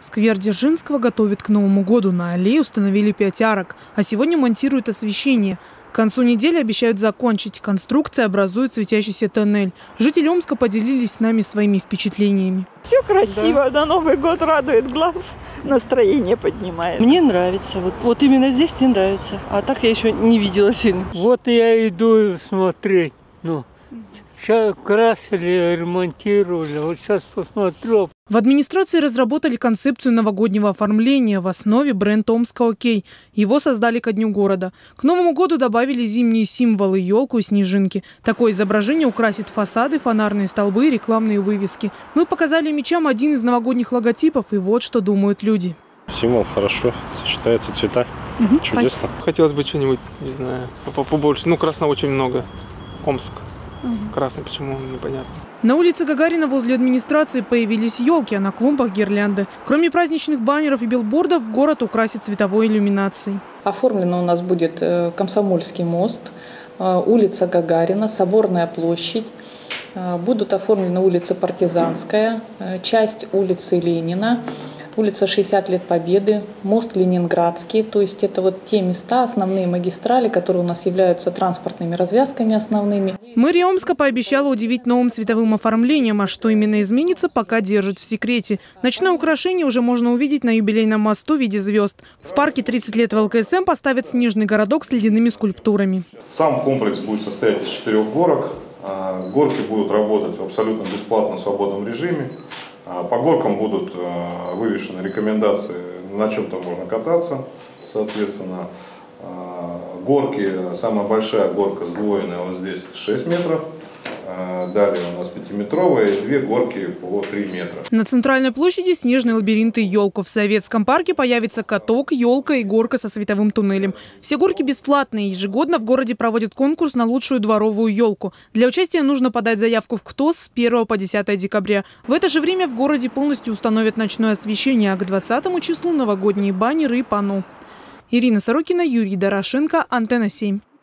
Сквер Дзержинского готовят к Новому году. На аллее установили 5 арок, а сегодня монтируют освещение. К концу недели обещают закончить. Конструкция образует светящийся тоннель. Жители Омска поделились с нами своими впечатлениями. Все красиво, да. На Новый год радует глаз, настроение поднимает. Мне нравится, вот именно здесь мне нравится, а так я еще не видела сильно. Вот я иду смотреть, сейчас красили, ремонтировали, вот сейчас посмотрю. В администрации разработали концепцию новогоднего оформления. В основе бренд «Омска Окей». Его создали ко Дню города. К Новому году добавили зимние символы – елку и снежинки. Такое изображение украсит фасады, фонарные столбы и рекламные вывески. Мы показали мечам один из новогодних логотипов, и вот что думают люди. Символ хорошо, сочетаются цвета. Чудесно. Хотелось бы что-нибудь, не знаю, побольше. Красного очень много. Омск. Красный почему, непонятно. На улице Гагарина возле администрации появились елки, а на клумбах гирлянды. Кроме праздничных баннеров и билбордов, город украсит цветовой иллюминацией. Оформлено у нас будет Комсомольский мост, улица Гагарина, Соборная площадь. Будут оформлены улица Партизанская, часть улицы Ленина, улица 60 лет Победы, мост Ленинградский. То есть это вот те места, основные магистрали, которые у нас являются транспортными развязками основными. Мэрия Омска пообещала удивить новым цветовым оформлением, а что именно изменится, пока держит в секрете. Ночное украшение уже можно увидеть на юбилейном мосту в виде звезд. В парке 30 лет ВЛКСМ поставят снежный городок с ледяными скульптурами. Сам комплекс будет состоять из 4 горок. Горки будут работать в абсолютно бесплатном свободном режиме. По горкам будут вывешены рекомендации, на чем там можно кататься. Соответственно, горки, самая большая горка сдвоенная вот здесь 6 метров. Далее у нас 5-метровые и 2 горки по 3 метра. На центральной площади снежный лабиринт и елку. В Советском парке появится каток, елка и горка со световым туннелем. Все горки бесплатные. Ежегодно в городе проводят конкурс на лучшую дворовую елку. Для участия нужно подать заявку в КТОС с 1 по 10 декабря. В это же время в городе полностью установят ночное освещение, а к 20 числу новогодние баннеры и панно. Ирина Сорокина, Юрий Дорошенко, Антенна 7.